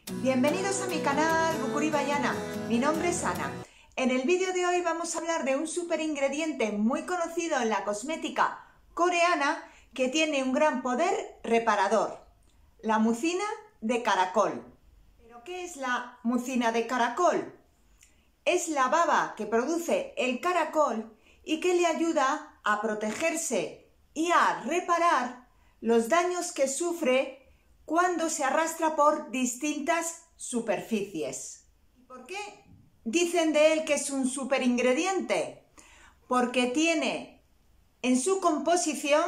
Bienvenidos a mi canal Bukuri Bayana. Mi nombre es Ana. En el vídeo de hoy vamos a hablar de un super ingrediente muy conocido en la cosmética coreana que tiene un gran poder reparador: la mucina de caracol. ¿Pero qué es la mucina de caracol? Es la baba que produce el caracol y que le ayuda a protegerse y a reparar los daños que sufre cuando se arrastra por distintas superficies. ¿Y por qué dicen de él que es un superingrediente? Porque tiene en su composición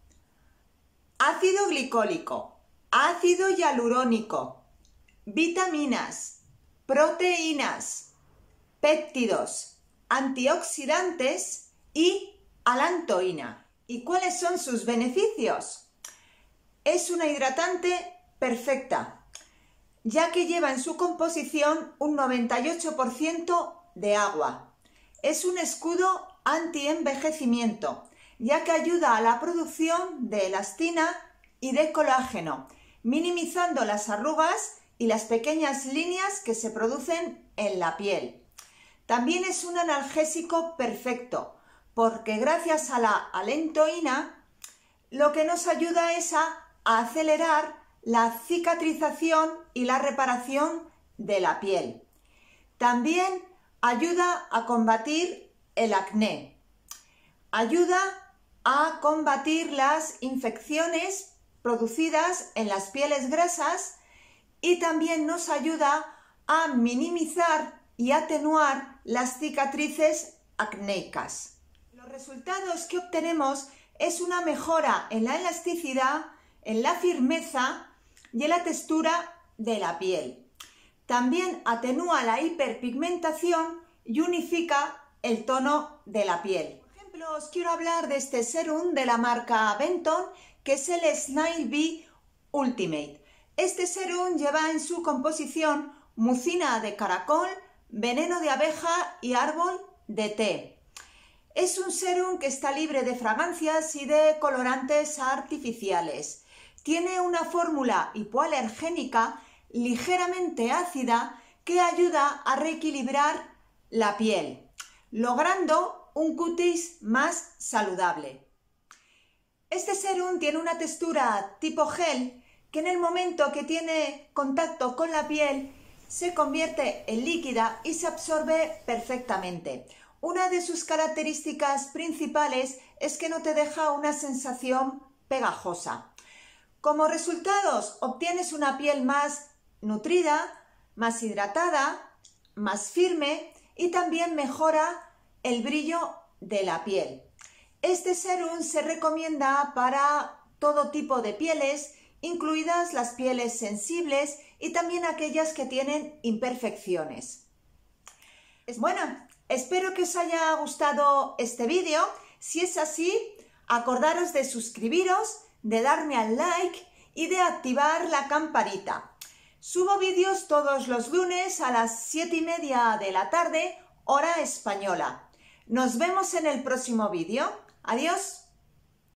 ácido glicólico, ácido hialurónico, vitaminas, proteínas, péptidos, antioxidantes y alantoína. ¿Y cuáles son sus beneficios? Es una hidratante perfecta, ya que lleva en su composición un 98% de agua. Es un escudo anti-envejecimiento, ya que ayuda a la producción de elastina y de colágeno, minimizando las arrugas y las pequeñas líneas que se producen en la piel. También es un analgésico perfecto, porque gracias a la alantoína lo que nos ayuda es a acelerar la cicatrización y la reparación de la piel. También ayuda a combatir el acné, ayuda a combatir las infecciones producidas en las pieles grasas y también nos ayuda a minimizar y atenuar las cicatrices acnéicas. Los resultados que obtenemos es una mejora en la elasticidad, en la firmeza y en la textura de la piel. También atenúa la hiperpigmentación y unifica el tono de la piel. Por ejemplo, os quiero hablar de este serum de la marca Benton, que es el Snail Bee Ultimate. Este serum lleva en su composición mucina de caracol, veneno de abeja y árbol de té. Es un serum que está libre de fragancias y de colorantes artificiales. Tiene una fórmula hipoalergénica ligeramente ácida que ayuda a reequilibrar la piel, logrando un cutis más saludable. Este serum tiene una textura tipo gel que en el momento que tiene contacto con la piel se convierte en líquida y se absorbe perfectamente. Una de sus características principales es que no te deja una sensación pegajosa. Como resultados, obtienes una piel más nutrida, más hidratada, más firme y también mejora el brillo de la piel. Este serum se recomienda para todo tipo de pieles, incluidas las pieles sensibles y también aquellas que tienen imperfecciones. Bueno, espero que os haya gustado este vídeo. Si es así, acordaros de suscribiros, de darme al like y de activar la campanita. Subo vídeos todos los lunes a las 7:30 de la tarde, hora española. Nos vemos en el próximo vídeo. Adiós.